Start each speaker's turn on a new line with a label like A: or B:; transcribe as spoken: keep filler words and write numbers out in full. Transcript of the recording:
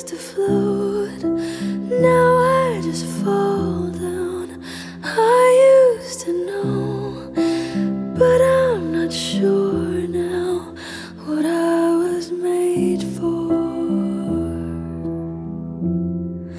A: used to float, now I just fall down. I used to know, but I'm not sure now what I was made for.